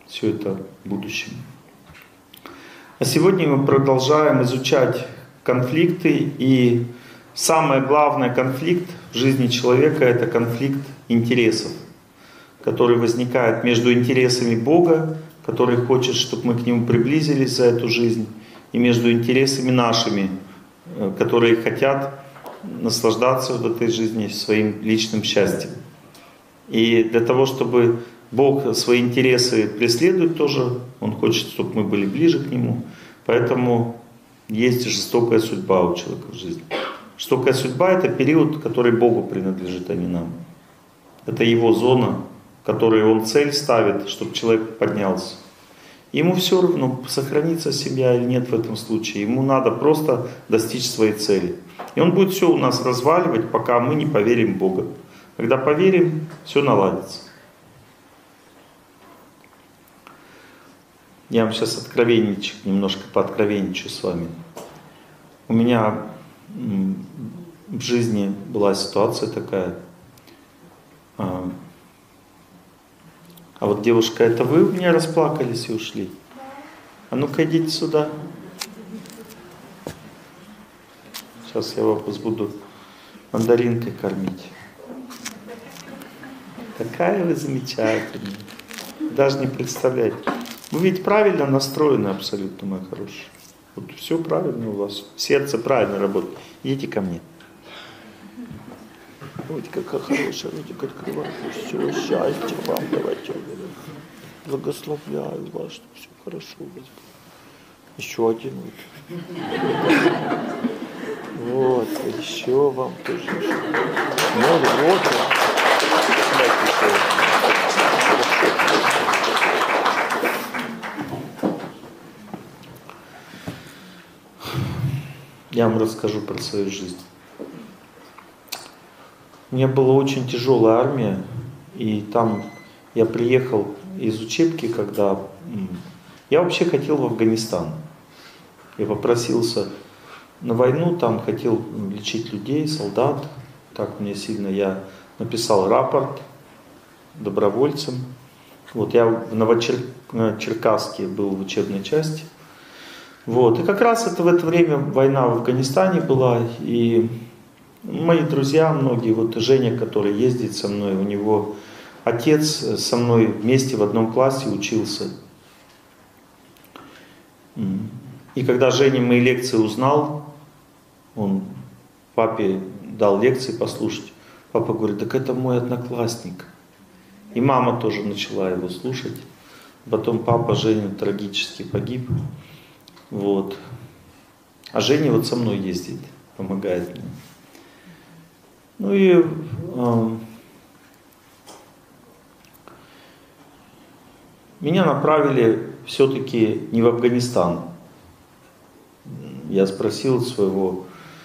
все это в будущем. А сегодня мы продолжаем изучать конфликты, и самый главный конфликт в жизни человека — это конфликт интересов, который возникает между интересами Бога, который хочет, чтобы мы к Нему приблизились за эту жизнь, и между интересами нашими, которые хотят наслаждаться в этой жизни своим личным счастьем. И для того, чтобы Бог свои интересы преследует тоже, Он хочет, чтобы мы были ближе к Нему, поэтому есть жестокая судьба у человека в жизни. Жестокая судьба — это период, который Богу принадлежит, а не нам. Это Его зона, в которой Он цель ставит, чтобы человек поднялся. Ему все равно, сохранится семья или нет в этом случае. Ему надо просто достичь своей цели. И Он будет все у нас разваливать, пока мы не поверим в Бога. Когда поверим, все наладится. Я вам сейчас немножко пооткровенничаю с вами. У меня в жизни была ситуация такая. А вот, девушка, это вы у меня расплакались и ушли? А ну-ка идите сюда. Сейчас я вас буду мандаринкой кормить. Какая вы замечательная. Даже не представляете. Вы ведь правильно настроены абсолютно, моя хорошая. Вот все правильно у вас. Сердце правильно работает. Идите ко мне. Ой, какая хорошая, ротик открывает. Все, счастья вам, давайте. Благословляю вас, чтобы все хорошо у вас было. Еще один. Вот, еще вам тоже. Ну, вот. Я вам расскажу про свою жизнь. У меня была очень тяжелая армия, и там я приехал из учебки, когда... Я вообще хотел в Афганистан. Я попросился на войну, там хотел лечить людей, солдат. Так мне сильно... Я написал рапорт добровольцам. Вот я в Новочеркасске был в учебной части. Вот. И как раз в это время война в Афганистане была, и мои друзья многие, вот Женя, который ездит со мной, у него отец со мной вместе в одном классе учился. И когда Женя мои лекции узнал, он папе дал лекции послушать, папа говорит: так это мой одноклассник. И мама тоже начала его слушать. Потом папа Женя трагически погиб. Вот. А Женя вот со мной ездит, помогает мне. Ну и меня направили все-таки не в Афганистан. Я спросил своего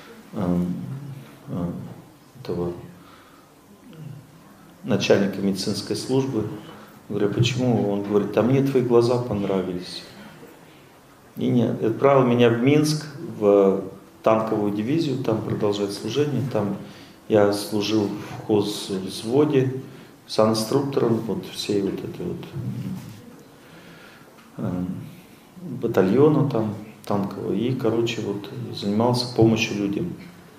этого начальника медицинской службы, говорю: почему? Он говорит: а мне твои глаза понравились. И нет, отправил меня в Минск, в танковую дивизию, там продолжать служение. Там я служил в хозвзводе, санинструктором, вот всей вот этой вот батальона там танкового. И, короче, вот занимался помощью людям.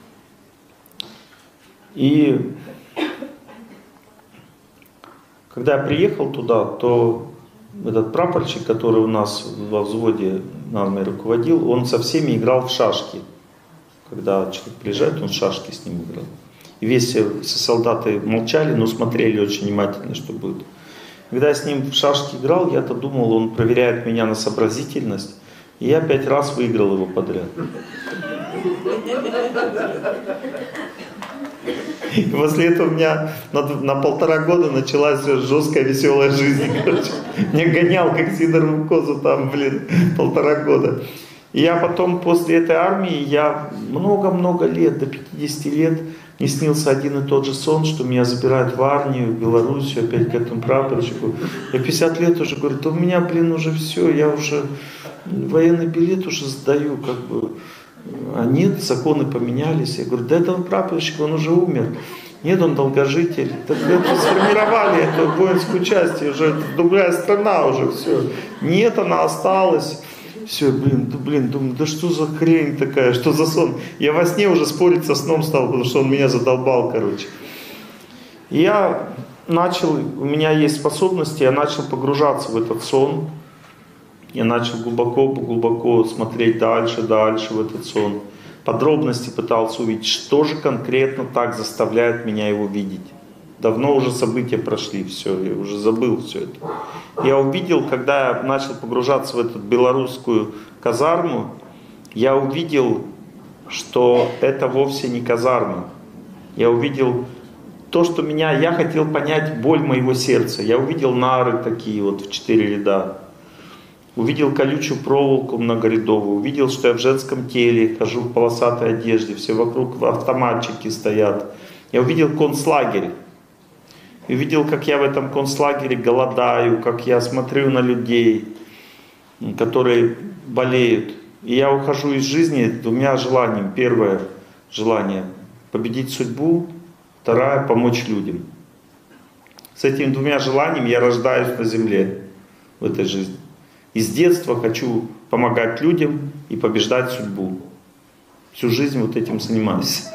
И когда я приехал туда, то этот прапорщик, который у нас во взводе армии руководил, он со всеми играл в шашки. Когда человек приезжает, он в шашки с ним играл. И все солдаты молчали, но смотрели очень внимательно, что будет. Когда я с ним в шашки играл, я-то думал, он проверяет меня на сообразительность. И я 5 раз выиграл его подряд. И после этого у меня на 1,5 года началась жесткая веселая жизнь. Короче. Меня гонял, как Сидорову козу там, 1,5 года. И я потом, после этой армии, я много-много лет, до 50 лет, мне снился один и тот же сон, что меня забирают в армию, в Белоруссию, опять к этому прапорщику. Я 50 лет уже говорю: да у меня, уже все, я уже военный билет уже сдаю, как бы. А нет, законы поменялись. Я говорю: да это прапорщик, он уже умер. Нет, он долгожитель. Так это сформировали эту воинскую часть, уже другая страна уже, все. Нет, она осталась. Все, блин, думаю, да что за хрень такая, что за сон? Я во сне уже спорить со сном стал, потому что он меня задолбал, короче. И я начал, у меня есть способности, я начал погружаться в этот сон. Я начал глубоко смотреть дальше в этот сон. Подробности пытался увидеть, что же конкретно так заставляет меня его видеть. Давно уже события прошли, все, я уже забыл все это. Я увидел, когда я начал погружаться в эту белорусскую казарму, я увидел, что это вовсе не казарма. Я увидел то, что я хотел понять боль моего сердца. Я увидел нары такие вот в 4 ряда. Увидел колючую проволоку многорядовую, увидел, что я в женском теле, хожу в полосатой одежде, все вокруг автоматчики стоят. Я увидел концлагерь. И увидел, как я в этом концлагере голодаю, как я смотрю на людей, которые болеют. И я ухожу из жизни 2 желаниями. Первое желание — победить судьбу, второе — помочь людям. С этими 2 желаниями я рождаюсь на земле в этой жизни. И с детства хочу помогать людям и побеждать судьбу. Всю жизнь вот этим занимаюсь.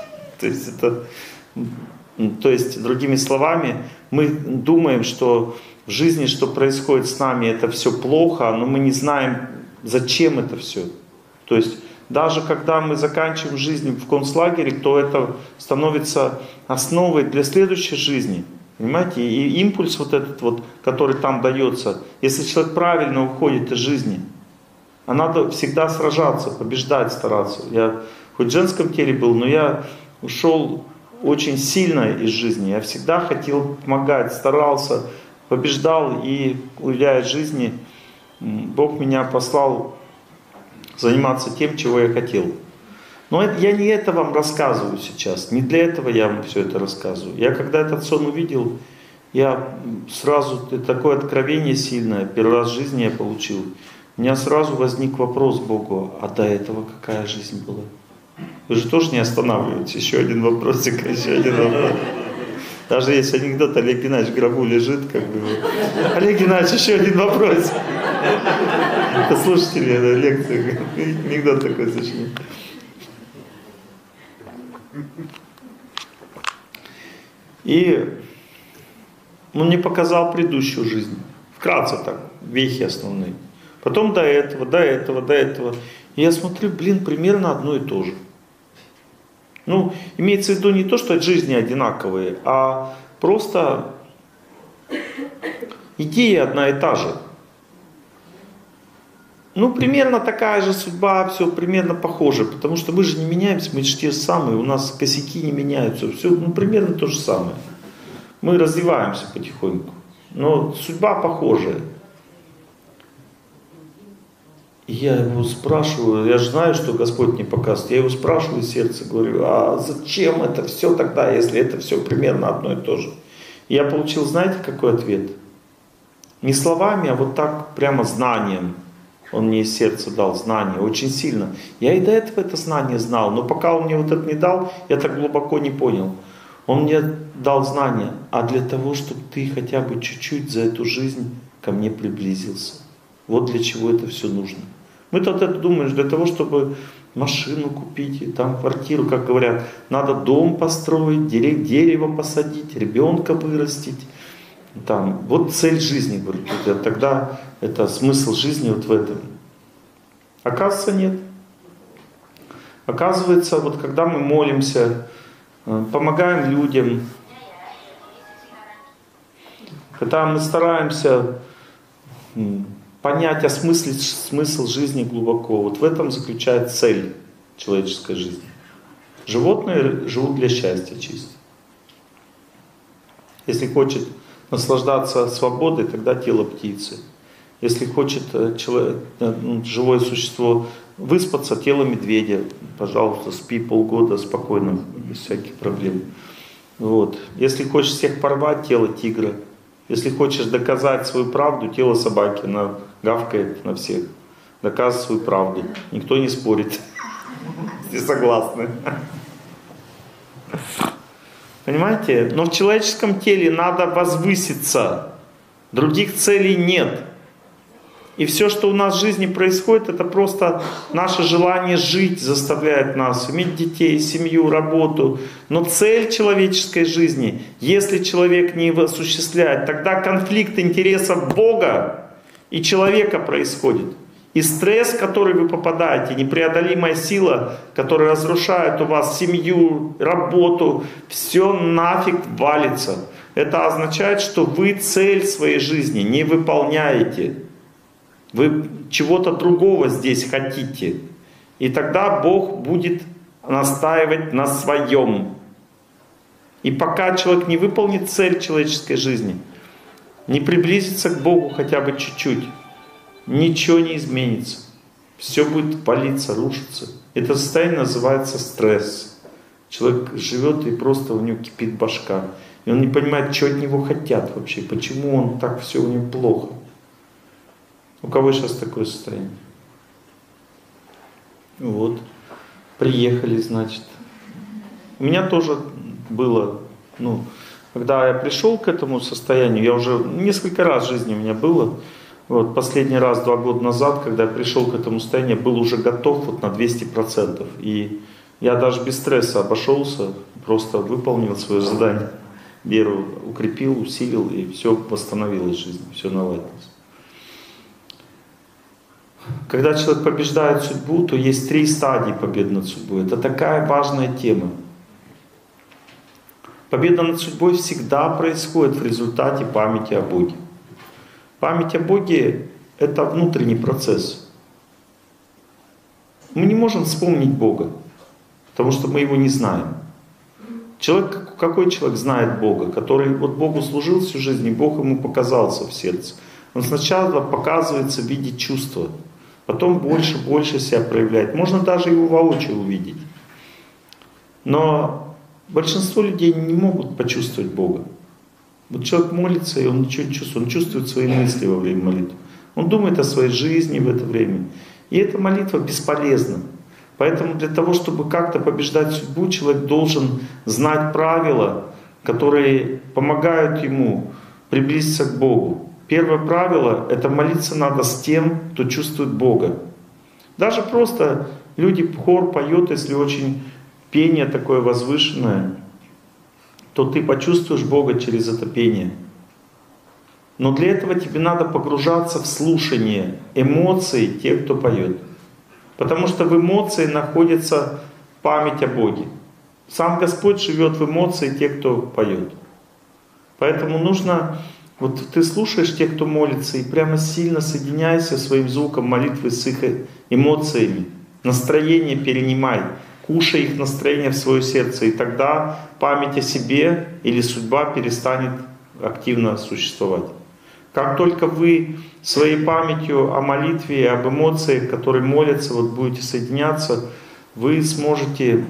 То есть, другими словами, мы думаем, что в жизни, что происходит с нами, это все плохо, но мы не знаем, зачем это все. То есть, даже когда мы заканчиваем жизнь в концлагере, то это становится основой для следующей жизни. Понимаете? И импульс вот этот вот, который там дается, если человек правильно уходит из жизни, а надо всегда сражаться, побеждать, стараться. Я хоть в женском теле был, но я ушел очень сильно из жизни. Я всегда хотел помогать, старался, побеждал, и уйдя из жизни, Бог меня послал заниматься тем, чего я хотел. Но я не это вам рассказываю сейчас, не для этого я вам все это рассказываю. Я когда этот сон увидел, я сразу, такое откровение сильное, первый раз в жизни я получил, у меня сразу возник вопрос к Богу: а до этого какая жизнь была? Вы же тоже не останавливаетесь. Еще один вопросик, еще один вопрос. Даже есть анекдот, Олег Геннадьевич в гробу лежит, как бы. Олег Геннадьевич, еще один вопрос. Послушайте ли лекцию, анекдот такой сочинил. И он мне показал предыдущую жизнь. Вкратце так, вехи основные. Потом до этого. И я смотрю, примерно одно и то же. Ну, имеется в виду не то, что жизни одинаковые, а просто идея одна и та же. Ну, примерно такая же судьба, все примерно похоже, потому что мы же не меняемся, мы же те же самые, у нас косяки не меняются, все примерно то же самое. Мы развиваемся потихоньку, но судьба похожая. И я его спрашиваю, я же знаю, что Господь не показывает, я его спрашиваю из сердца, говорю: а зачем это все тогда, если это все примерно одно и то же? И я получил, знаете, какой ответ? Не словами, а вот так прямо знанием. Он мне из сердца дал знание, очень сильно. Я и до этого это знание знал, но пока он мне вот это не дал, я так глубоко не понял. Он мне дал знание, а для того, чтобы ты хотя бы чуть-чуть за эту жизнь ко мне приблизился. Вот для чего это все нужно. Мы-то вот это думаем, для того, чтобы машину купить, и там квартиру, как говорят, надо дом построить, дерево посадить, ребенка вырастить. Там, вот цель жизни, говорит, тогда это смысл жизни вот в этом. Оказывается, нет. Оказывается, вот когда мы молимся, помогаем людям, когда мы стараемся понять, осмыслить смысл жизни глубоко, вот в этом заключается цель человеческой жизни. Животные живут для счастья чисто. Если хочет наслаждаться свободой, тогда тело птицы. Если хочет живое существо выспаться, тело медведя. Пожалуйста, спи полгода спокойно, без всяких проблем. Вот. Если хочешь всех порвать, тело тигра. Если хочешь доказать свою правду, тело собаки. Она гавкает на всех. Доказывай свою правду. Никто не спорит. Все согласны. Понимаете? Но в человеческом теле надо возвыситься. Других целей нет. И все, что у нас в жизни происходит, это просто наше желание жить заставляет нас, иметь детей, семью, работу. Но цель человеческой жизни, если человек не его осуществляет, тогда конфликт интересов Бога и человека происходит. И стресс, в который вы попадаете, непреодолимая сила, которая разрушает у вас семью, работу, все нафиг валится. Это означает, что вы цель своей жизни не выполняете. Вы чего-то другого здесь хотите. И тогда Бог будет настаивать на своем. И пока человек не выполнит цель человеческой жизни, не приблизится к Богу хотя бы чуть-чуть, ничего не изменится. Все будет палиться, рушиться. Это состояние называется стресс. Человек живет и просто у него кипит башка. И он не понимает, что от него хотят вообще, почему он так все у него плохо. У кого сейчас такое состояние? Вот. Приехали, значит. У меня тоже было, когда я пришел к этому состоянию, я уже несколько раз в жизни у меня было. Вот, последний раз 2 года назад, когда я пришел к этому состоянию, я был уже готов вот на 200%. И я даже без стресса обошелся, просто выполнил свое задание. Веру укрепил, усилил, и все восстановилось в жизни, все наладилось. Когда человек побеждает судьбу, то есть 3 стадии победы над судьбой. Это такая важная тема. Победа над судьбой всегда происходит в результате памяти о Боге. Память о Боге — это внутренний процесс. Мы не можем вспомнить Бога, потому что мы Его не знаем. Какой человек знает Бога, который вот Богу служил всю жизнь, и Бог ему показался в сердце? Он сначала показывается в виде чувства, потом больше себя проявляет. Можно даже его воочию увидеть. Но большинство людей не могут почувствовать Бога. Вот человек молится, и он ничего не чувствует. Он чувствует свои мысли во время молитвы. Он думает о своей жизни в это время. И эта молитва бесполезна. Поэтому для того, чтобы как-то побеждать судьбу, человек должен знать правила, которые помогают ему приблизиться к Богу. Первое правило — это молиться надо с тем, кто чувствует Бога. Даже просто хор поет, если очень пение такое возвышенное, то ты почувствуешь Бога через это пение. Но для этого тебе надо погружаться в слушание эмоций тех, кто поет. Потому что в эмоции находится память о Боге. Сам Господь живет в эмоции тех, кто поет. Поэтому нужно, вот ты слушаешь тех, кто молится, и прямо сильно соединяйся своим звуком молитвы с их эмоциями. Настроение перенимай. Кушай их настроение в свое сердце, и тогда память о себе или судьба перестанет активно существовать. Как только вы своей памятью о молитве и об эмоциях, которые молятся, вот будете соединяться, вы сможете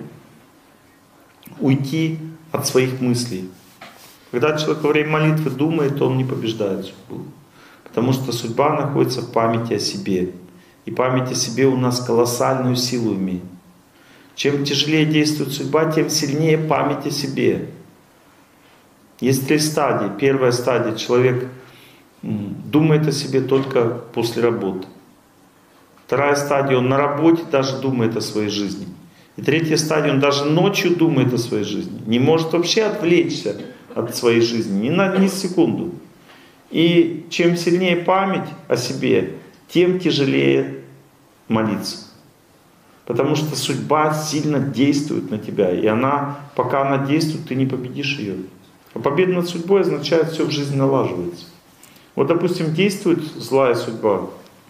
уйти от своих мыслей. Когда человек во время молитвы думает, то он не побеждает судьбу. Потому что судьба находится в памяти о себе. И память о себе у нас колоссальную силу имеет. Чем тяжелее действует судьба, тем сильнее память о себе. Есть 3 стадии. Первая стадия — человек думает о себе только после работы. Вторая стадия — он на работе даже думает о своей жизни. И 3-я стадия — он даже ночью думает о своей жизни. Не может вообще отвлечься от своей жизни ни на секунду. И чем сильнее память о себе, тем тяжелее молиться. Потому что судьба сильно действует на тебя, и пока она действует, ты не победишь ее. А победа над судьбой означает, все в жизни налаживается. Вот, допустим, действует злая судьба.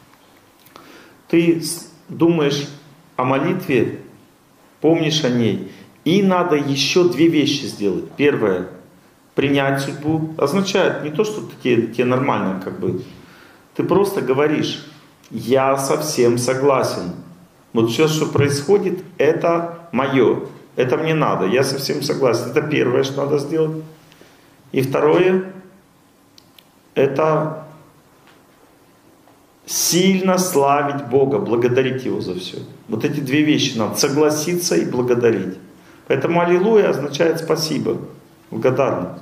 Ты думаешь о молитве, помнишь о ней, и надо еще 2 вещи сделать. Первое — принять судьбу. Означает не то, что тебе нормально, ты просто говоришь: я совсем согласен. Вот все, что происходит, это мое, это мне надо, я совсем согласен. Это первое, что надо сделать. И второе — это сильно славить Бога, благодарить Его за все. Вот эти 2 вещи надо: согласиться и благодарить. Поэтому аллилуйя означает спасибо. Благодарность.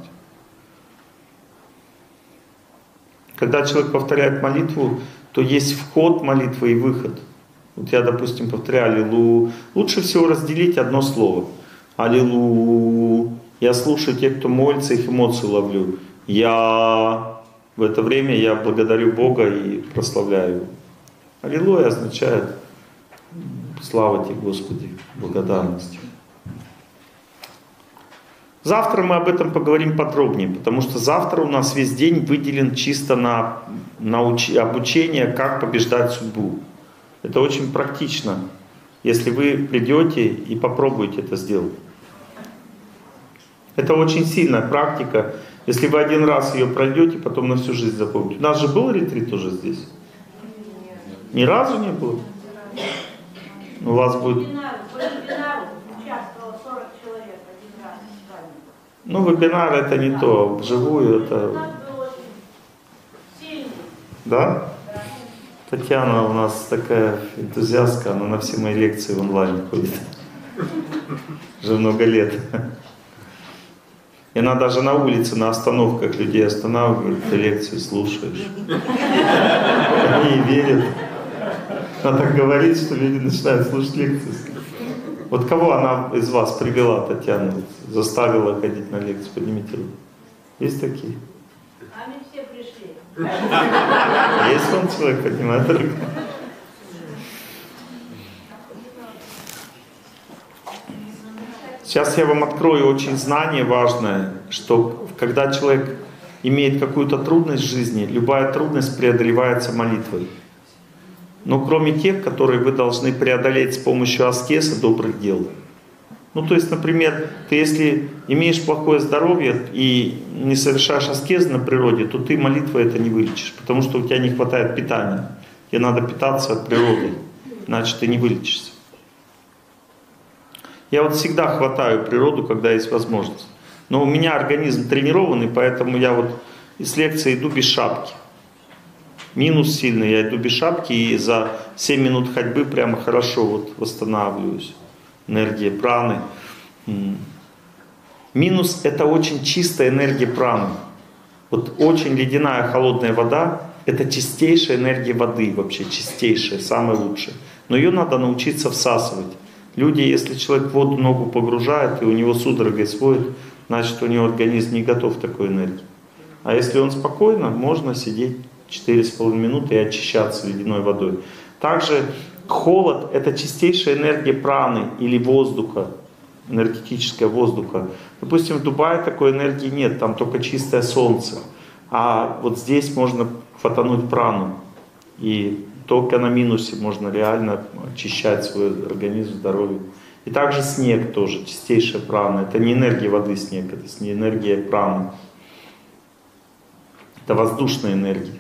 Когда человек повторяет молитву, то есть вход молитвы и выход. Вот я, допустим, повторяю «Аллилу». Лучше всего разделить одно слово. «Аллилу». Я слушаю тех, кто молится, их эмоции ловлю. В это время я благодарю Бога и прославляю Его. «Аллилуйя» означает «Слава Тебе, Господи», благодарность. Завтра мы об этом поговорим подробнее, потому что завтра у нас весь день выделен чисто на обучение, как побеждать судьбу. Это очень практично, если вы придете и попробуете это сделать. Это очень сильная практика. Если вы один раз ее пройдете, потом на всю жизнь запомните. У нас же был ретрит уже здесь? Ни разу не было? У вас будет... Ну, вебинар это не то, вживую это... Да? Татьяна у нас такая энтузиастка, она на все мои лекции в онлайн ходит. Уже много лет. И она даже на улице, на остановках людей останавливает, ты лекцию слушаешь. Они верят. Она так говорит, что люди начинают слушать лекции. Вот кого она из вас привела, Татьяна, заставила ходить на лекцию? Поднимите руку. Есть такие? Они все пришли. Есть он человек, поднимает руку? Сейчас я вам открою очень знание важное, что когда человек имеет какую-то трудность в жизни, любая трудность преодолевается молитвой. Но кроме тех, которые вы должны преодолеть с помощью аскеза, добрых дел. Ну, то есть, например, ты если имеешь плохое здоровье и не совершаешь аскезы на природе, то ты молитвой это не вылечишь, потому что у тебя не хватает питания. Тебе надо питаться от природы, иначе ты не вылечишься. Я вот всегда хватаю природу, когда есть возможность. Но у меня организм тренированный, поэтому я вот из лекции иду без шапки. Минус сильный, я иду без шапки и за 7 минут ходьбы прямо хорошо вот восстанавливаюсь. Энергия праны. Минус — это очень чистая энергия праны. Вот очень ледяная холодная вода — это чистейшая энергия воды вообще, чистейшая, самая лучшая. Но ее надо научиться всасывать. Люди, если человек в воду ногу погружает и у него судорогой сводит, значит у него организм не готов к такой энергии. А если он спокойно, можно сидеть 4,5 минуты и очищаться ледяной водой. Также холод — это чистейшая энергия праны или воздуха, энергетического воздуха. Допустим, в Дубае такой энергии нет, там только чистое солнце. А вот здесь можно хватануть прану. И только на минусе можно реально очищать свой организм, здоровье. И также снег тоже, чистейшая прана. Это не энергия воды снег, это не энергия праны. Это воздушная энергия.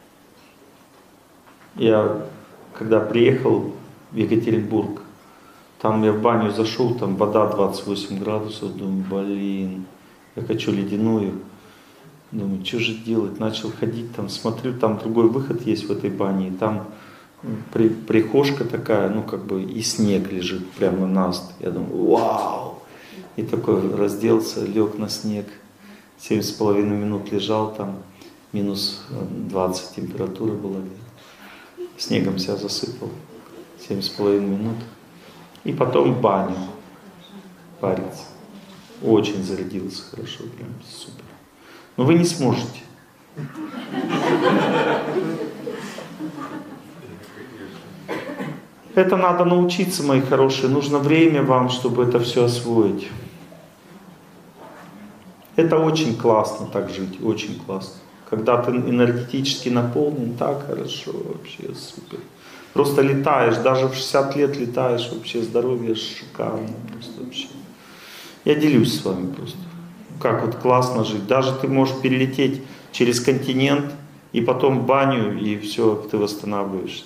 Я когда приехал в Екатеринбург, там я в баню зашел, там вода 28 градусов, думаю, блин, я хочу ледяную. Думаю, что же делать? Начал ходить, там смотрю, там другой выход есть в этой бане, и там прихожка такая, ну как бы и снег лежит прямо на наст. Я думаю, вау! И такой разделся, лег на снег, 7,5 минут лежал там, минус 20 температура была. Снегом себя засыпал, 7,5 минут. И потом в баню париться. Очень зарядился хорошо, прям супер. Но вы не сможете. Это надо научиться, мои хорошие. Нужно время вам, чтобы это все освоить. Это очень классно так жить, очень классно. Когда ты энергетически наполнен, так хорошо, вообще супер. Просто летаешь, даже в 60 лет летаешь, вообще здоровье шикарно. Просто вообще. Я делюсь с вами просто. Как вот классно жить. Даже ты можешь перелететь через континент и потом в баню, и все, ты восстанавливаешься.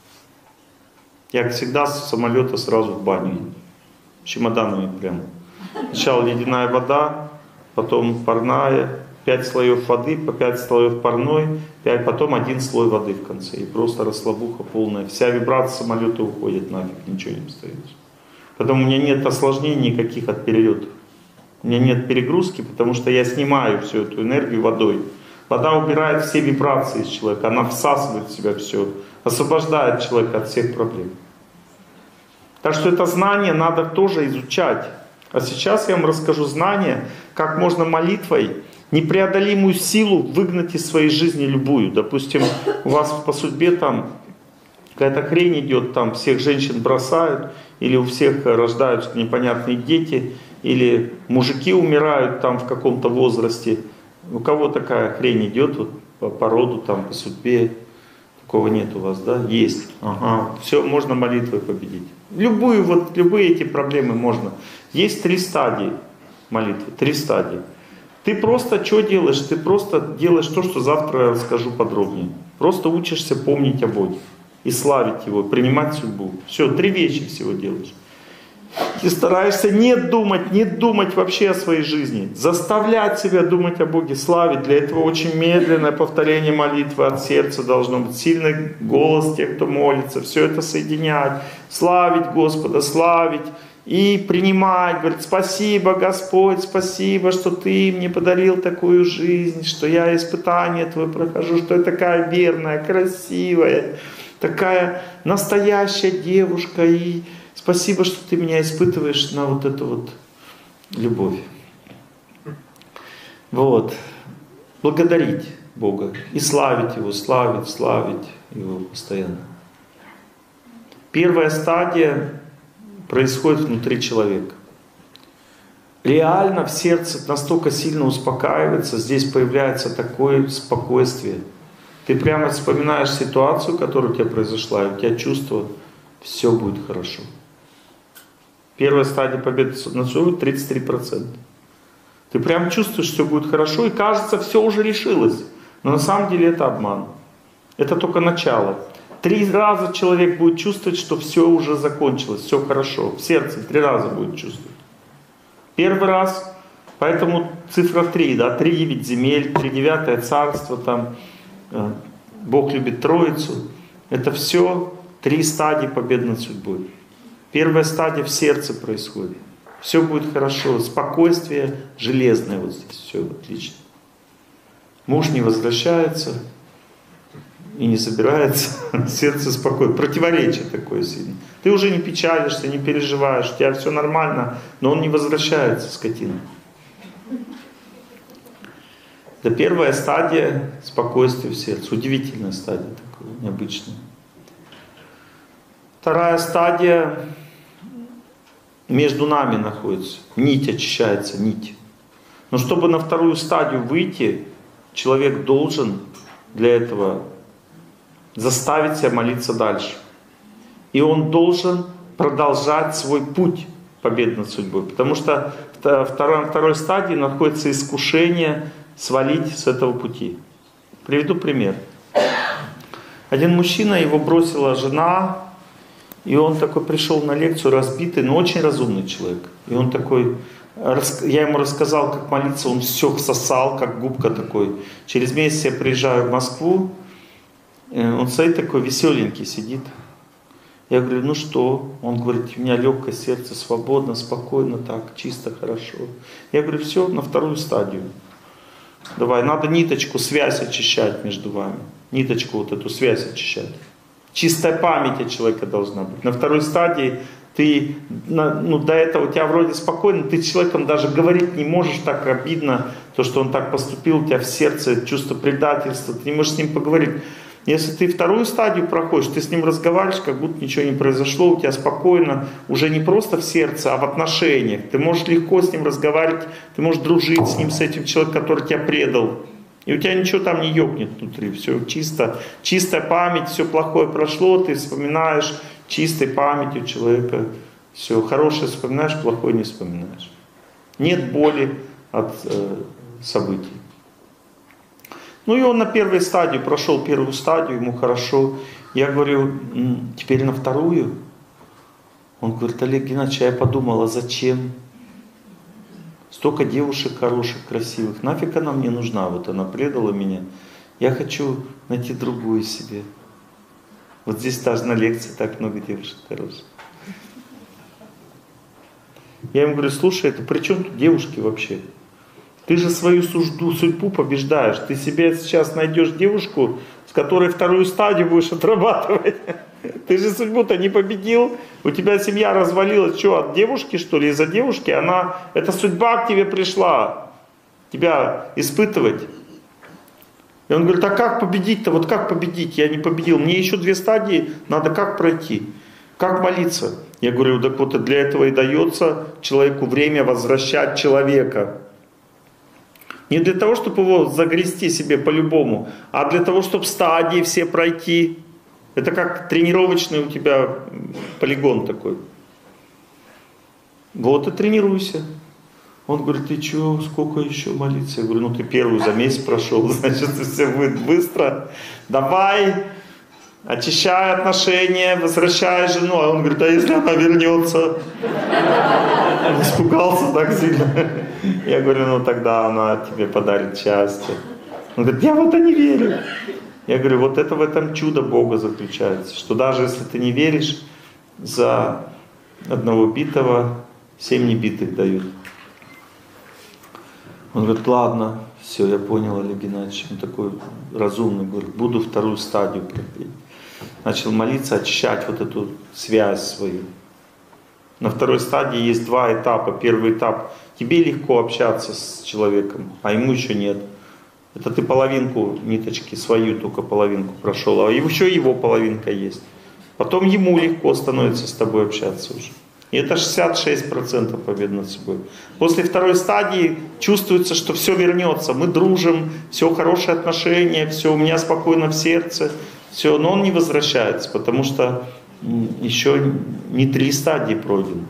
Я всегда с самолета сразу в баню. Чемоданами прямо. Сначала ледяная вода, потом парная, 5 слоев воды, по 5 слоев парной, потом 1 слой воды в конце. И просто расслабуха полная. Вся вибрация самолета уходит нафиг, ничего не остается. Потом у меня нет осложнений никаких от перелетов. У меня нет перегрузки, потому что я снимаю всю эту энергию водой. Вода убирает все вибрации из человека, она всасывает в себя все, освобождает человека от всех проблем. Так что это знание надо тоже изучать. А сейчас я вам расскажу знание, как можно молитвой непреодолимую силу выгнать из своей жизни любую. Допустим, у вас по судьбе там какая-то хрень идет, там всех женщин бросают, или у всех рождаются непонятные дети, или мужики умирают там в каком-то возрасте. У кого такая хрень идет вот, по роду, там, по судьбе? Такого нет у вас, да? Есть. Ага. Все можно молитвой победить. Любые эти проблемы можно. Есть 3 стадии молитвы, 3 стадии. Ты просто что делаешь? Ты просто делаешь то, что завтра я расскажу подробнее. Просто учишься помнить о Боге и славить Его, принимать судьбу. Все, 3 вещи всего делаешь. И стараешься не думать вообще о своей жизни. Заставлять себя думать о Боге, славить. Для этого очень медленное повторение молитвы от сердца должно быть. Сильный голос тех, кто молится. Все это соединять. Славить Господа, славить. И принимать. Говорит, спасибо, Господь, спасибо, что Ты мне подарил такую жизнь, что я испытание Твое прохожу, что я такая верная, красивая, такая настоящая девушка. И спасибо, что Ты меня испытываешь на вот эту вот любовь. Вот. Благодарить Бога и славить Его, славить Его постоянно. Первая стадия происходит внутри человека. Реально в сердце настолько сильно успокаивается, здесь появляется такое спокойствие. Ты прямо вспоминаешь ситуацию, которая у тебя произошла, и у тебя чувство, все будет хорошо. Первая стадия победы над судьбой 33%. Ты прям чувствуешь, что все будет хорошо, и кажется, все уже решилось. Но на самом деле это обман. Это только начало. 3 раза человек будет чувствовать, что все уже закончилось, все хорошо. В сердце 3 раза будет чувствовать. Первый раз, поэтому цифра 3, да, 3 9 земель, 3 9 царство, там, Бог любит Троицу. Это все 3 стадии победы над судьбой. Первая стадия в сердце происходит. Все будет хорошо, спокойствие железное вот здесь, все отлично. Муж не возвращается и не собирается, сердце спокойно. Противоречие такое сильное. Ты уже не печалишься, не переживаешь, у тебя все нормально, но он не возвращается, скотина. Это первая стадия спокойствия в сердце. Удивительная стадия такая, необычная. Вторая стадия между нами находится. Нить очищается, нить. Но чтобы на вторую стадию выйти, человек должен для этого заставить себя молиться дальше. И он должен продолжать свой путь победы над судьбой. Потому что на второй стадии находится искушение свалить с этого пути. Приведу пример. Один мужчина, его бросила жена, и он такой пришел на лекцию разбитый, но очень разумный человек. И он такой, я ему рассказал, как молиться, он все всосал, как губка такой. Через месяц я приезжаю в Москву, он стоит такой веселенький, сидит. Я говорю, ну что? Он говорит, у меня легкое сердце, свободно, спокойно, так, чисто, хорошо. Я говорю, все, на вторую стадию. Давай, надо ниточку, связь очищать между вами. Ниточку вот эту связь очищать. Чистая память от человека должна быть. На второй стадии ты, до этого у тебя вроде спокойно, ты с человеком даже говорить не можешь, так обидно, то, что он так поступил, у тебя в сердце чувство предательства, ты не можешь с ним поговорить. Если ты вторую стадию проходишь, ты с ним разговариваешь, как будто ничего не произошло, у тебя спокойно, уже не просто в сердце, а в отношениях. Ты можешь легко с ним разговаривать, ты можешь дружить с ним, с этим человеком, который тебя предал. И у тебя ничего там не ёкнет внутри, все чисто, чистая память, все плохое прошло, ты вспоминаешь чистой памятью человека, все хорошее вспоминаешь, плохое не вспоминаешь. Нет боли от событий. Ну и он на первой стадии, прошел первую стадию, ему хорошо. Я говорю, теперь на вторую. Он говорит, Олег Геннадьевич, я подумала, зачем? Столько девушек хороших, красивых. Нафиг она мне нужна? Вот она предала меня. Я хочу найти другую себе. Вот здесь даже на лекции так много девушек хороших. Я ему говорю, слушай, это при чем тут девушки вообще? Ты же свою судьбу побеждаешь. Ты себе сейчас найдешь девушку, с которой вторую стадию будешь отрабатывать. Ты же судьбу-то не победил. У тебя семья развалилась. Что, от девушки, что ли? Из-за девушки? Эта судьба к тебе пришла. Тебя испытывать. И он говорит, а как победить-то? Вот как победить? Я не победил. Мне еще 2 стадии. Надо как пройти? Как молиться? Я говорю, так вот для этого и дается человеку время возвращать человека. Не для того, чтобы его загрести себе по-любому, а для того, чтобы стадии все пройти. Это как тренировочный у тебя полигон такой. Вот и тренируйся. Он говорит, ты что, сколько еще молиться? Я говорю, ну ты первую за месяц прошел, значит все будет быстро. Давай, очищай отношения, возвращай жену. А он говорит, а если она вернется? Он испугался так сильно. Я говорю, ну тогда она тебе подарит счастье. Он говорит, я в это не верю. Я говорю, вот это в этом чудо Бога заключается. Что даже если ты не веришь, за одного битого 7 небитых дают. Он говорит, ладно, все, я понял, Олег Геннадьевич. Он такой разумный, говорит, буду 2-ю стадию проходить. Начал молиться, очищать вот эту связь свою. На 2-й стадии есть 2 этапа. Первый этап. Тебе легко общаться с человеком, а ему еще нет. Это ты половинку ниточки, свою только половинку прошел, а еще его половинка есть. Потом ему легко становится с тобой общаться уже. И это 66% победы над собой. После 2-й стадии чувствуется, что все вернется. Мы дружим, все хорошие отношения, все у меня спокойно в сердце. Все, но он не возвращается, потому что еще не 3 стадии пройдены.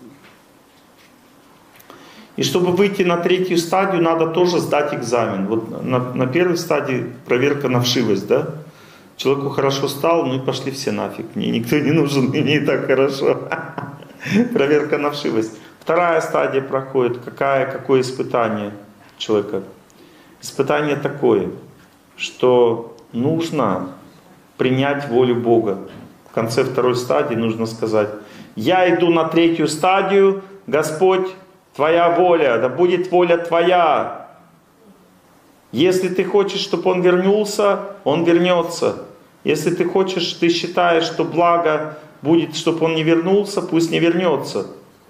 И чтобы выйти на 3-ю стадию, надо тоже сдать экзамен. Вот на 1-й стадии проверка на вшивость, да? Человеку хорошо стало, ну и пошли все нафиг. Мне никто не нужен, и мне и так хорошо. Проверка на вшивость. 2-я стадия проходит. Какое испытание человека? Испытание такое, что нужно принять волю Бога. В конце 2-й стадии нужно сказать, я иду на 3-ю стадию, Господь, Твоя воля, да будет воля Твоя. Если ты хочешь, чтобы он вернулся, он вернется. Если ты хочешь, ты считаешь, что благо будет, чтобы он не вернулся, пусть не вернется.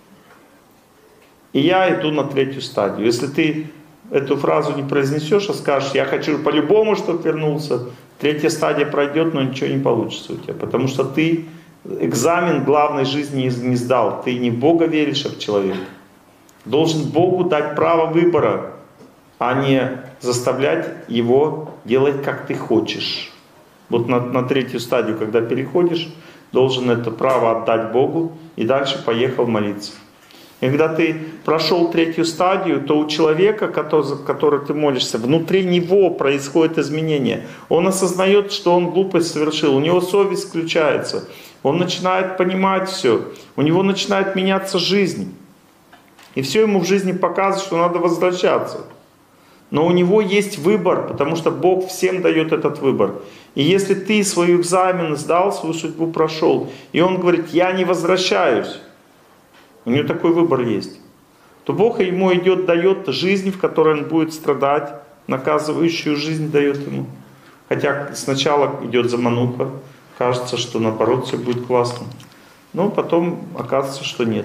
И я иду на 3-ю стадию. Если ты эту фразу не произнесешь, а скажешь, я хочу по-любому, чтобы вернулся, 3-я стадия пройдет, но ничего не получится у тебя. Потому что ты экзамен главной жизни не сдал. Ты не в Бога веришь, а в человека. Должен Богу дать право выбора, а не заставлять его делать, как ты хочешь. Вот на 3-ю стадию, когда переходишь, должен это право отдать Богу и дальше поехал молиться. И когда ты прошел 3-ю стадию, то у человека, за который ты молишься, внутри него происходит изменение. Он осознает, что он глупость совершил, у него совесть включается, он начинает понимать все, у него начинает меняться жизнь. И все ему в жизни показывает, что надо возвращаться. Но у него есть выбор, потому что Бог всем дает этот выбор. И если ты свой экзамен сдал, свою судьбу прошел, и он говорит, я не возвращаюсь, у него такой выбор есть, то Бог ему дает жизнь, в которой он будет страдать, наказывающую жизнь дает ему. Хотя сначала идет замануха, кажется, что наоборот все будет классно. Но потом оказывается, что нет.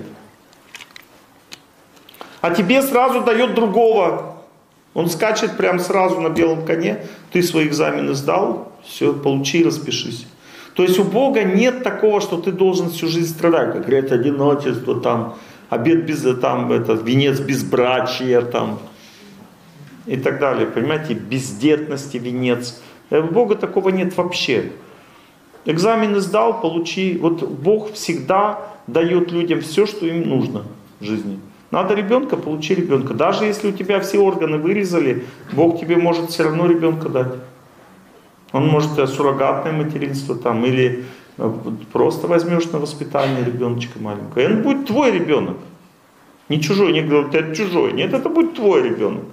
А тебе сразу дает другого. Он скачет прям сразу на белом коне. Ты свои экзамены сдал, все, получи и распишись. То есть у Бога нет такого, что ты должен всю жизнь страдать. Как говорят, одиночество, там, обет без, там, венец безбрачия, там, и так далее. Понимаете, бездетности венец. У Бога такого нет вообще. Экзамены сдал, получи. Вот Бог всегда дает людям все, что им нужно в жизни. Надо ребенка, получи ребенка. Даже если у тебя все органы вырезали, Бог тебе может все равно ребенка дать. Он может суррогатное материнство там, или просто возьмешь на воспитание ребеночка маленького. И он будет твой ребенок. Не чужой, не говорят, это чужой. Нет, это будет твой ребенок.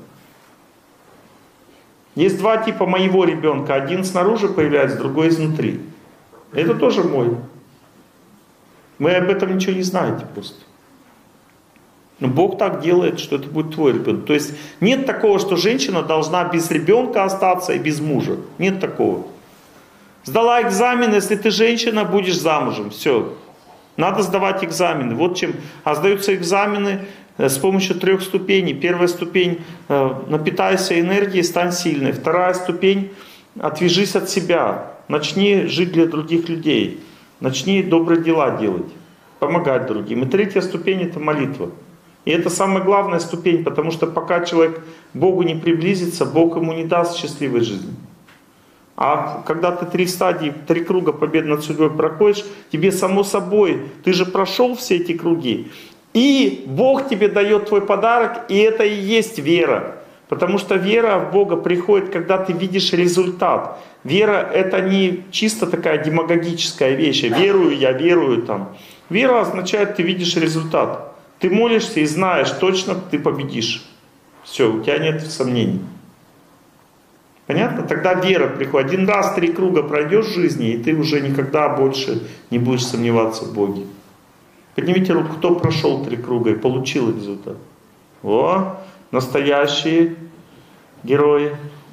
Есть 2 типа моего ребенка. Один снаружи появляется, другой изнутри. Это тоже мой. Вы об этом ничего не знаете просто. Но Бог так делает, что это будет твой ребенок. То есть нет такого, что женщина должна без ребенка остаться и без мужа. Нет такого. Сдала экзамен, если ты женщина, будешь замужем. Все. Надо сдавать экзамены. Вот чем. А сдаются экзамены с помощью 3 ступеней. Первая ступень напитайся энергией, стань сильной. Вторая ступень отвяжись от себя. Начни жить для других людей. Начни добрые дела делать. Помогать другим. И третья ступень это молитва. И это самая главная ступень, потому что пока человек к Богу не приблизится, Бог ему не даст счастливой жизни. А когда ты 3 стадии, 3 круга победы над судьбой проходишь, тебе само собой, ты же прошел все эти круги, и Бог тебе дает твой подарок, и это и есть вера. Потому что вера в Бога приходит, когда ты видишь результат. Вера это не чисто такая демагогическая вещь, верую, я верую там. Вера означает, ты видишь результат. Ты молишься и знаешь, точно ты победишь. Все, у тебя нет сомнений. Понятно? Тогда вера приходит. 1 раз 3 круга пройдешь в жизни, и ты уже никогда больше не будешь сомневаться в Боге. Поднимите руку, кто прошел 3 круга и получил результат. О, настоящие герои.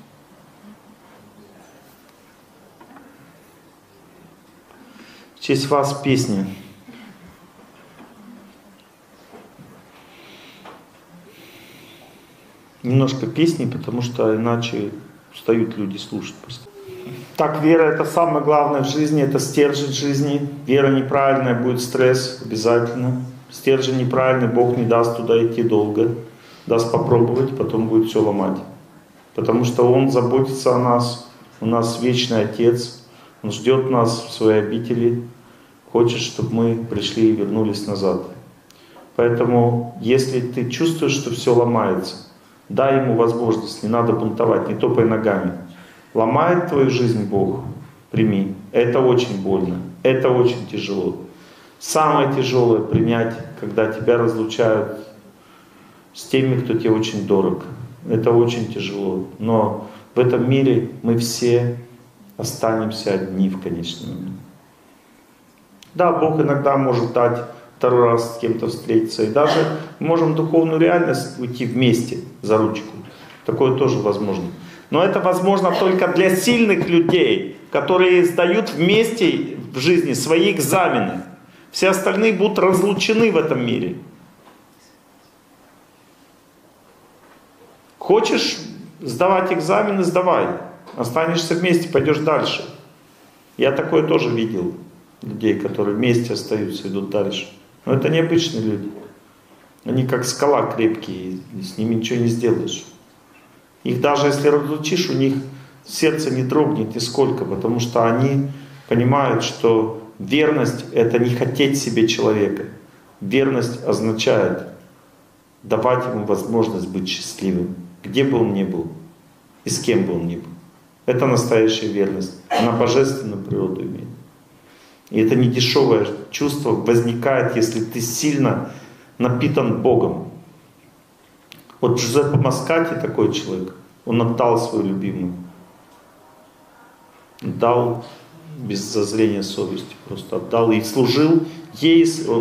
В честь вас песня. Немножко песни, потому что иначе устают люди слушать просто. Так, вера это самое главное в жизни, это стержень жизни. Вера неправильная, будет стресс обязательно. Стержень неправильный, Бог не даст туда идти долго. Даст попробовать, потом будет все ломать. Потому что Он заботится о нас. У нас вечный Отец. Он ждет нас в своей обители. Хочет, чтобы мы пришли и вернулись назад. Поэтому, если ты чувствуешь, что все ломается, дай ему возможность, не надо бунтовать, не топай ногами. Ломает твою жизнь Бог, прими. Это очень больно, это очень тяжело. Самое тяжелое принять, когда тебя разлучают с теми, кто тебе очень дорог. Это очень тяжело. Но в этом мире мы все останемся одни в конечном итоге. Да, Бог иногда может дать 2-й раз с кем-то встретиться. И даже можем в духовную реальность уйти вместе за ручку. Такое тоже возможно. Но это возможно только для сильных людей, которые сдают вместе в жизни свои экзамены. Все остальные будут разлучены в этом мире. Хочешь сдавать экзамены, сдавай. Останешься вместе, пойдешь дальше. Я такое тоже видел. Людей, которые вместе остаются, идут дальше. Но это необычные люди. Они как скала крепкие, и с ними ничего не сделаешь. Их даже если разлучишь, у них сердце не дрогнет нисколько, потому что они понимают, что верность — это не хотеть себе человека. Верность означает давать ему возможность быть счастливым, где бы он ни был и с кем бы он ни был. Это настоящая верность. Она божественную природу имеет. И это не дешевое чувство возникает, если ты сильно напитан Богом. Вот Джузеппе Маскати такой человек, он отдал свою любимую. Отдал без зазрения совести, просто отдал и служил ей.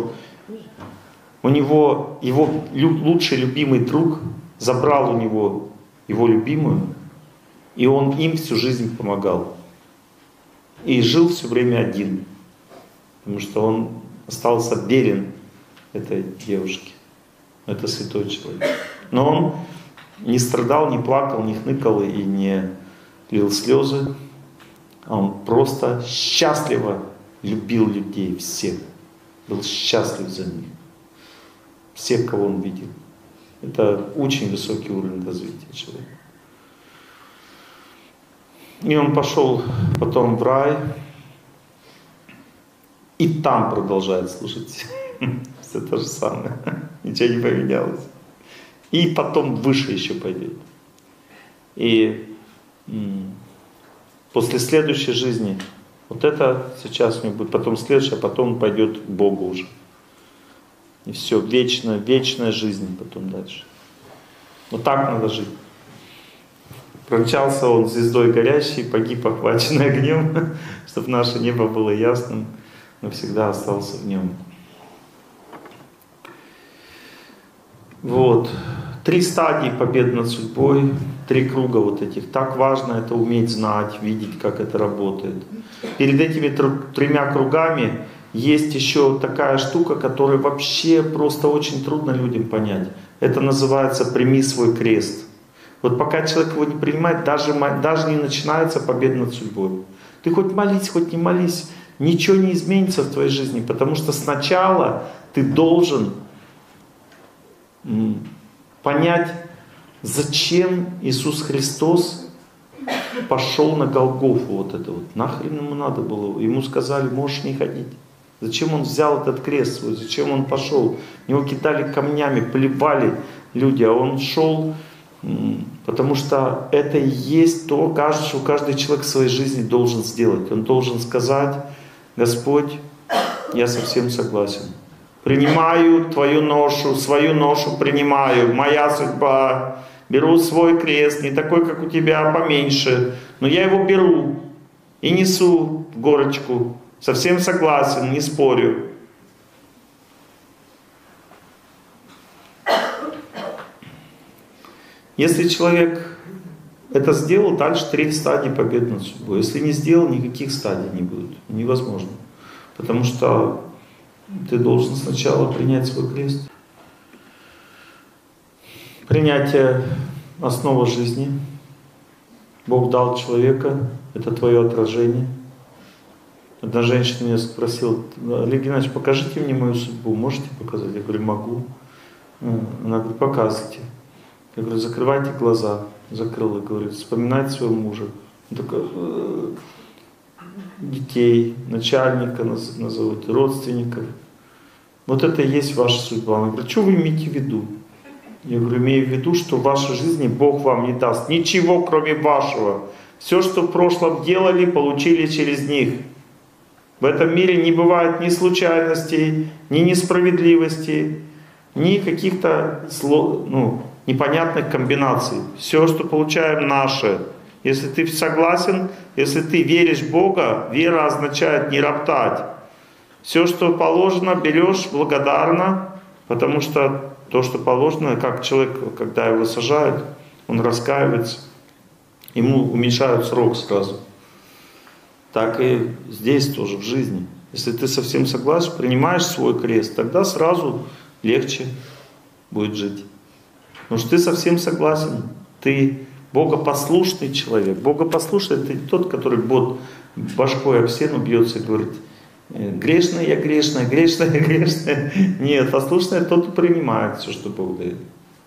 У него его лучший любимый друг забрал у него его любимую, и он им всю жизнь помогал. И жил все время один. Потому что он остался верен этой девушке. Это святой человек. Но он не страдал, не плакал, не хныкал и не лил слезы. А он просто счастливо любил людей, всех. Был счастлив за них. Всех, кого он видел. Это очень высокий уровень развития человека. И он пошел потом в рай. И там продолжает служить. Все то же самое. Ничего не поменялось. И потом выше еще пойдет. И после следующей жизни, вот это сейчас у него будет, потом следующее, а потом он пойдет к Богу уже. И все, вечная, вечная жизнь потом дальше. Вот так надо жить. Промчался он звездой горящей, погиб охваченный огнем, чтобы наше небо было ясным, но всегда остался в нем. Вот. 3 стадии побед над судьбой, 3 круга вот этих. Так важно это уметь знать, видеть, как это работает. Перед этими 3 кругами есть еще такая штука, которую вообще просто очень трудно людям понять. Это называется «прими свой крест». Вот пока человек его не принимает, даже не начинается победа над судьбой. Ты хоть молись, хоть не молись, ничего не изменится в твоей жизни, потому что сначала ты должен понять, зачем Иисус Христос пошел на Голгофу, вот это вот. Нахрен ему надо было? Ему сказали, можешь не ходить. Зачем он взял этот крест свой? Зачем он пошел? Его кидали камнями, поливали люди, а он шел, потому что это и есть то, что каждый человек в своей жизни должен сделать. Он должен сказать, Господь, я совсем согласен. Принимаю твою ношу, свою ношу принимаю, моя судьба. Беру свой крест, не такой, как у тебя, поменьше, но я его беру и несу в горочку. Совсем согласен, не спорю. Если человек это сделал, дальше 3 стадии победы над судьбой. Если не сделал, никаких стадий не будет. Невозможно. Потому что ты должен сначала принять свой крест. Принятие — основа жизни. Бог дал человека, это твое отражение. Одна женщина меня спросила, Олег Геннадьевич, покажите мне мою судьбу, можете показать? Я говорю, могу. Она говорит, показывайте. Я говорю, закрывайте глаза. Закрыла, говорит, вспоминайте своего мужа. Детей, начальника назовите, родственников. Вот это и есть ваша судьба. Она говорит, что вы имеете в виду? Я говорю, имею в виду, что в вашей жизни Бог вам не даст ничего, кроме вашего. Все, что в прошлом делали, получили через них. В этом мире не бывает ни случайностей, ни несправедливостей, ни каких-то непонятных комбинаций. Все, что получаем, наше. Если ты согласен, если ты веришь в Бога, вера означает не роптать. Все, что положено, берешь благодарно, потому что то, что положено, как человек, когда его сажают, он раскаивается, ему уменьшают срок сразу. Так и здесь тоже, в жизни. Если ты совсем согласен, принимаешь свой крест, тогда сразу легче будет жить. Потому что ты совсем согласен, ты богопослушный человек. Богопослушный — это не тот, который башкой об стену бьется и говорит, грешная я, грешная, грешная я, грешная. Нет, послушный — это тот, кто принимает все, что Бог дает.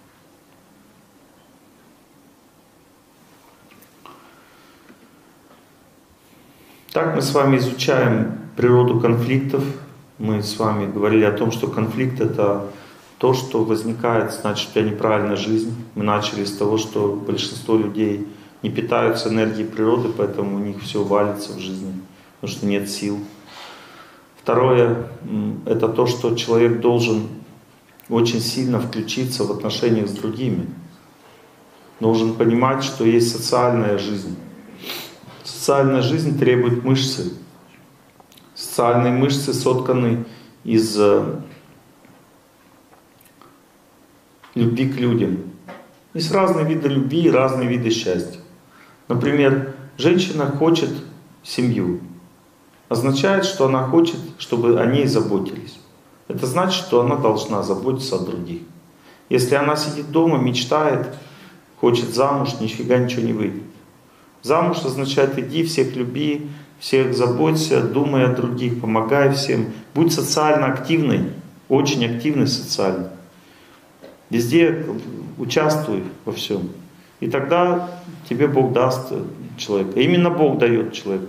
Так мы с вами изучаем природу конфликтов. Мы с вами говорили о том, что конфликт — это то, что возникает, значит, у тебя неправильная жизнь. Мы начали с того, что большинство людей не питаются энергией природы, поэтому у них все валится в жизни, потому что нет сил. Второе — это то, что человек должен очень сильно включиться в отношениях с другими. Должен понимать, что есть социальная жизнь. Социальная жизнь требует мышцы. Социальные мышцы сотканы из любви к людям. Есть разные виды любви и разные виды счастья. Например, женщина хочет семью. Означает, что она хочет, чтобы о ней заботились. Это значит, что она должна заботиться о других. Если она сидит дома, мечтает, хочет замуж, нифига ничего не выйдет. Замуж означает иди, всех люби, всех заботься, думай о других, помогай всем. Будь социально активной, очень активной социально. Везде участвуй во всем. И тогда тебе Бог даст человека. Именно Бог дает человека.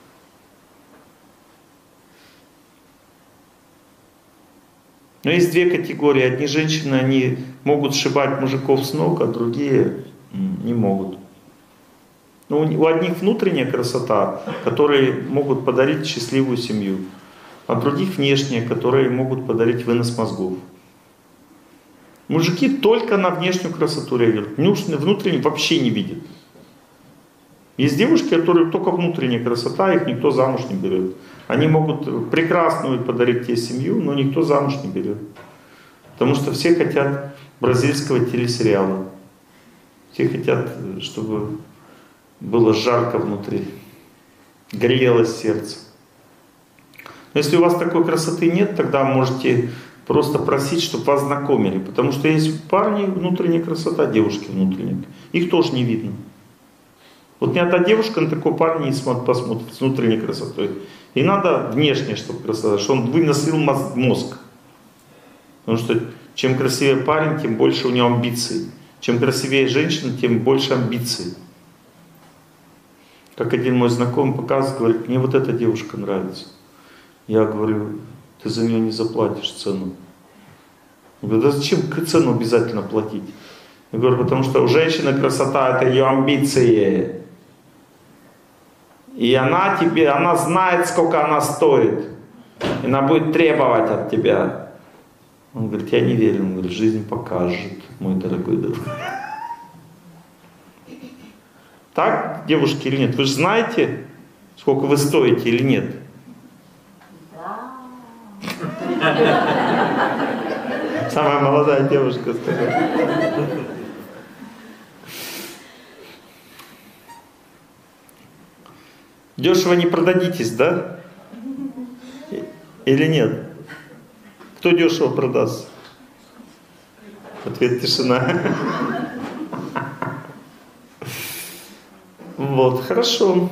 Но есть 2 категории. Одни женщины, они могут сшибать мужиков с ног, а другие не могут. Но у одних внутренняя красота, которые могут подарить счастливую семью, а других внешняя, которые могут подарить вынос мозгов. Мужики только на внешнюю красоту реагируют, внутреннюю вообще не видят. Есть девушки, которые только внутренняя красота, их никто замуж не берет. Они могут прекрасную подарить тебе семью, но никто замуж не берет. Потому что все хотят бразильского телесериала. Все хотят, чтобы было жарко внутри, грелось сердце. Но если у вас такой красоты нет, тогда можете просто просить, чтобы вас знакомили. Потому что есть парни внутренняя красота, девушки внутренняя. Их тоже не видно. Вот ни одна девушка на такого парня не посмотрит с внутренней красотой. И надо внешне, чтобы красота, что он выносил мозг. Потому что чем красивее парень, тем больше у него амбиций. Чем красивее женщина, тем больше амбиций. Как один мой знакомый показывает, говорит, мне вот эта девушка нравится. Я говорю, ты за нее не заплатишь цену. Он говорит, да зачем цену обязательно платить? Я говорю, потому что у женщины красота — это ее амбиции. И она знает, сколько она стоит. И она будет требовать от тебя. Он говорит, я не верю. Он говорит, жизнь покажет, мой дорогой друг. Так, девушки, или нет? Вы же знаете, сколько вы стоите или нет? Самая молодая девушка сказала. Дешево не продадитесь, да? Или нет? Кто дешево продаст? Ответ тишина. Вот, хорошо.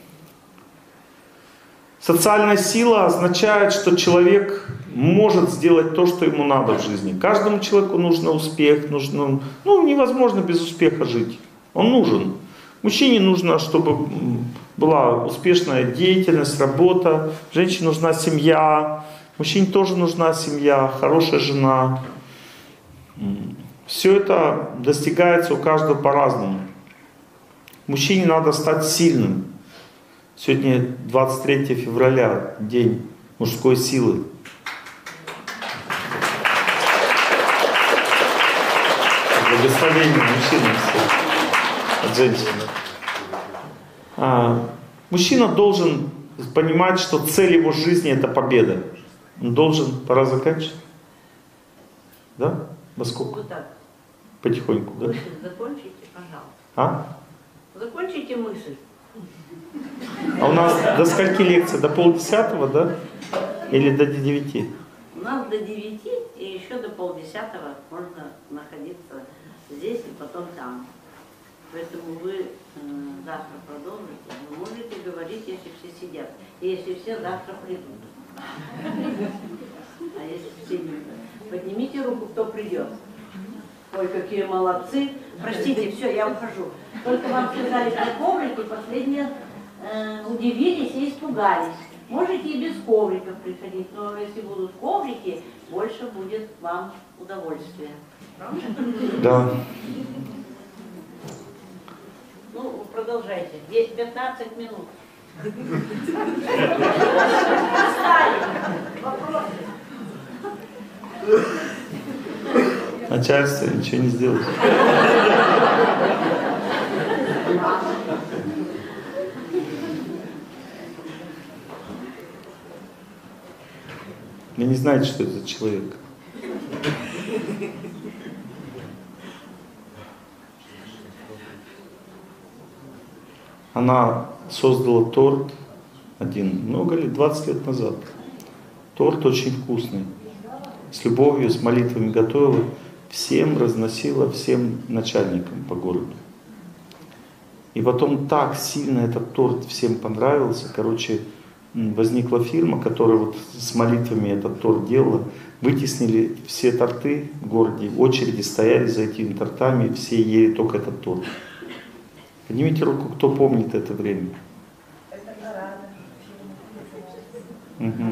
Социальная сила означает, что человек может сделать то, что ему надо в жизни. Каждому человеку нужен успех, невозможно без успеха жить. Он нужен. Мужчине нужно, чтобы была успешная деятельность, работа. Женщине нужна семья. Мужчине тоже нужна семья, хорошая жена. Все это достигается у каждого по-разному. Мужчине надо стать сильным. Сегодня 23 февраля, день мужской силы. Благословение мужчинам от женщин. Мужчина должен понимать, что цель его жизни — это победа. Он должен, пора заканчивать. Да? Во сколько? Вот так. Потихоньку, да? Мысль закончите, пожалуйста. Закончите мысль. А у нас до скольки лекция? До 9:30, да? Или до 9? У нас до 9 и еще до 9:30 можно находиться здесь и потом там. Поэтому вы завтра продолжите. Вы можете говорить, если все сидят. И если все завтра придут. А если все не придут? Поднимите руку, кто придет. Ой, какие молодцы. Простите, все, я ухожу. Только вам сказали про коврики, последние удивились и испугались. Можете и без ковриков приходить, но если будут коврики, больше будет вам удовольствия. Правда? Да. Ну, продолжайте. Есть 15 минут. Встали. Вопросы. Начальство ничего не сделает. Вы не знаете, что это за человек. Она создала торт один, много лет, 20 лет назад. Торт очень вкусный. С любовью, с молитвами готовила. Всем разносила, всем начальникам по городу. И потом так сильно этот торт всем понравился. Короче, возникла фирма, которая вот с молитвами этот торт делала. Вытеснили все торты в городе. В очереди стояли за этими тортами. Все ели только этот торт. Поднимите руку, кто помнит это время. Угу.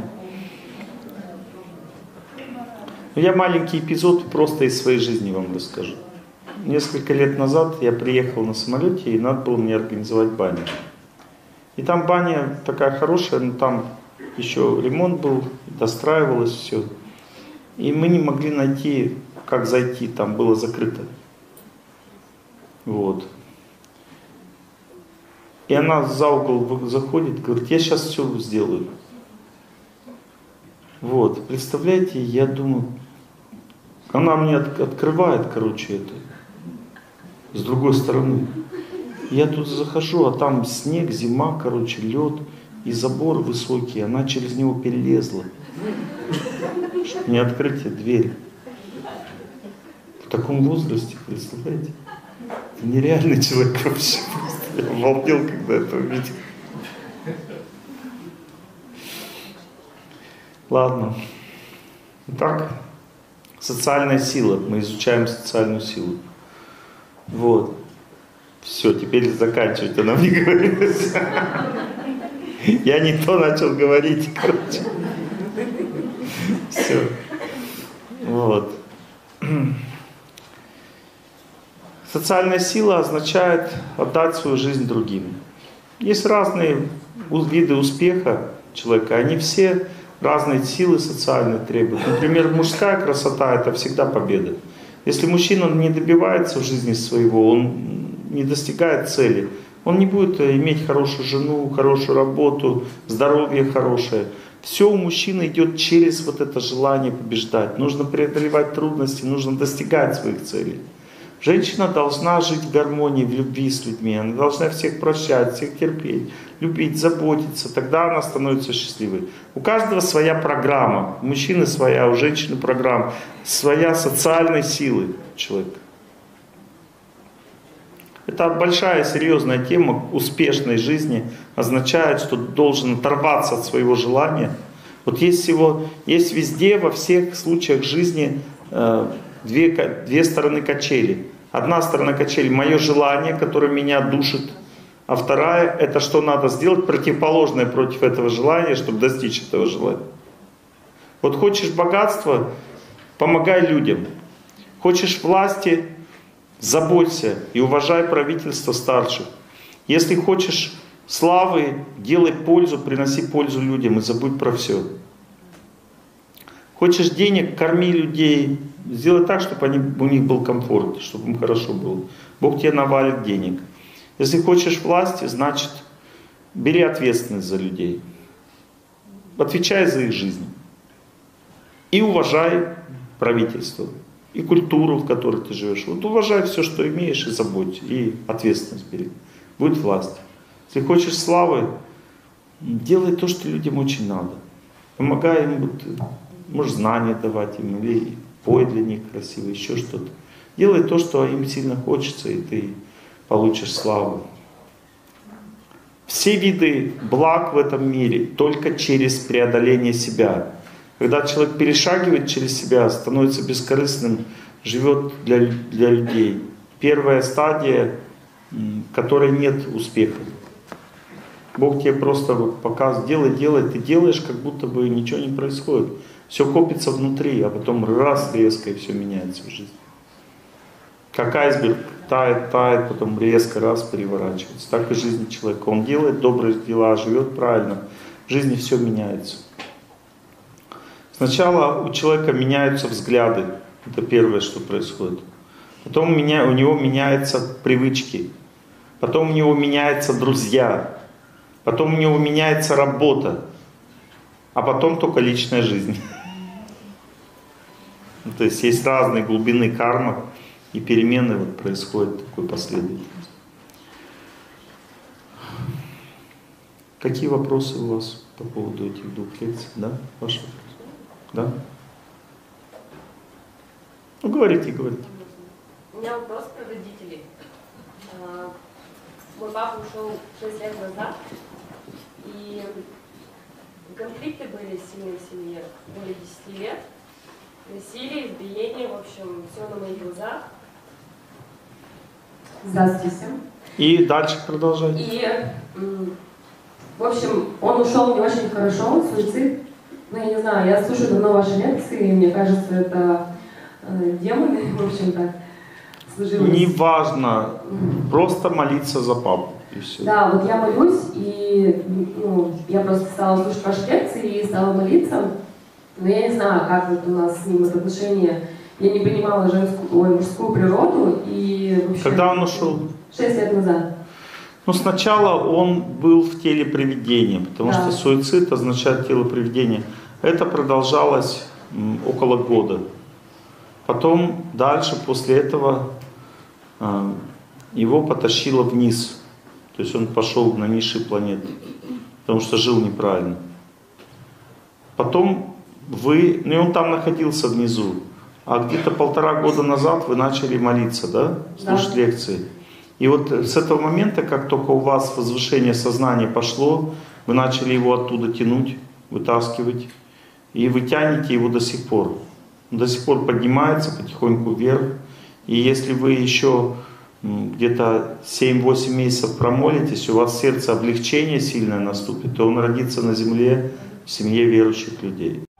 Я маленький эпизод просто из своей жизни вам расскажу. Несколько лет назад я приехал на самолете, и надо было мне организовать баню. И там баня такая хорошая, но там еще ремонт был, достраивалось все. И мы не могли найти, как зайти, там было закрыто. Вот. И она за угол заходит, говорит, я сейчас все сделаю. Вот, представляете, я думаю, Она мне открывает, короче, это с другой стороны. Я тут захожу, а там снег, зима, короче, лед и забор высокий. Она через него перелезла, чтобы не открыть ей дверь. В таком возрасте, представляете? Это нереальный человек вообще. Просто я обалдел, когда это увидел. Ладно. Итак, социальная сила. Мы изучаем социальную силу. Вот. Все, теперь заканчивать она мне говорит. Я не то начал говорить, короче. Все. Вот. Социальная сила означает отдать свою жизнь другим. Есть разные виды успеха человека, они все разные силы социальные требуют. Например, мужская красота — это всегда победа. Если мужчина не добивается в жизни своего, он не достигает цели, он не будет иметь хорошую жену, хорошую работу, здоровье хорошее. Все у мужчины идет через вот это желание побеждать. Нужно преодолевать трудности, нужно достигать своих целей. Женщина должна жить в гармонии, в любви с людьми. Она должна всех прощать, всех терпеть, любить, заботиться. Тогда она становится счастливой. У каждого своя программа. У мужчины своя, у женщины программа. Своя социальной силы человека. Это большая серьезная тема успешной жизни. Означает, что должен оторваться от своего желания. Вот есть везде, во всех случаях жизни две стороны качели. Одна сторона качели — мое желание, которое меня душит. А вторая — это что надо сделать, противоположное против этого желания, чтобы достичь этого желания. Вот хочешь богатства — помогай людям. Хочешь власти — заботься и уважай правительство старших. Если хочешь славы — делай пользу, приноси пользу людям и забудь про все. Хочешь денег — корми людей. Сделай так, чтобы у них был комфорт, чтобы им хорошо было. Бог тебе навалит денег. Если хочешь власти, значит, бери ответственность за людей. Отвечай за их жизнь. И уважай правительство, и культуру, в которой ты живешь. Вот уважай все, что имеешь, и заботь, и ответственность бери. Будет власть. Если хочешь славы, делай то, что людям очень надо. Помогай им, можешь знания давать им, или пой для них красиво, еще что-то. Делай то, что им сильно хочется, и ты получишь славу. Все виды благ в этом мире только через преодоление себя. Когда человек перешагивает через себя, становится бескорыстным, живет для людей. Первая стадия, в которой нет успеха. Бог тебе просто показывает: делай, ты делаешь, как будто бы ничего не происходит. Все копится внутри, а потом раз резко, и все меняется в жизни. Как айсберг тает, потом резко раз переворачивается. Так и в жизни человека. Он делает добрые дела, живет правильно. В жизни все меняется. Сначала у человека меняются взгляды. Это первое, что происходит. Потом у него меняются привычки. Потом у него меняются друзья. Потом у него меняется работа. А потом только личная жизнь. То есть есть разные глубины кармы, и перемены происходят в такой последовательности. Какие вопросы у вас по поводу этих двух лекций? Да? Ваши вопросы? Да? Ну, говорите. У меня вопрос про родителей. Мой папа ушел 6 лет назад, и конфликты были сильные в семье, более 10 лет. Насилие, избиение, в общем, все на моих глазах. Здравствуйте всем. И дальше продолжайте. И, в общем, он ушел не очень хорошо, суицид. Ну, я не знаю, я слушаю давно ваши лекции, и мне кажется, это демоны, в общем, так сложилось. Неважно, просто молиться за папу. И все. Да, вот я молюсь, и я просто стала слушать ваши лекции и стала молиться. Но я не знаю, как вот у нас с ним отношения. Я не понимала мужскую природу. И вообще, когда он ушел? 6 лет назад. Ну, сначала он был в теле привидения, потому что суицид означает тело привидения. Это продолжалось около года. Потом дальше, после этого, его потащило вниз. То есть он пошел на низшие планеты, потому что жил неправильно. Потом вы, ну и он там находился внизу, а где-то 1,5 года назад вы начали молиться, да? Слушать лекции. И вот с этого момента, как только у вас возвышение сознания пошло, вы начали его оттуда тянуть, вытаскивать, и вы тянете его до сих пор. Он до сих пор поднимается потихоньку вверх. И если вы еще где-то 7-8 месяцев промолитесь, у вас в сердце облегчение сильное наступит, то он родится на земле в семье верующих людей.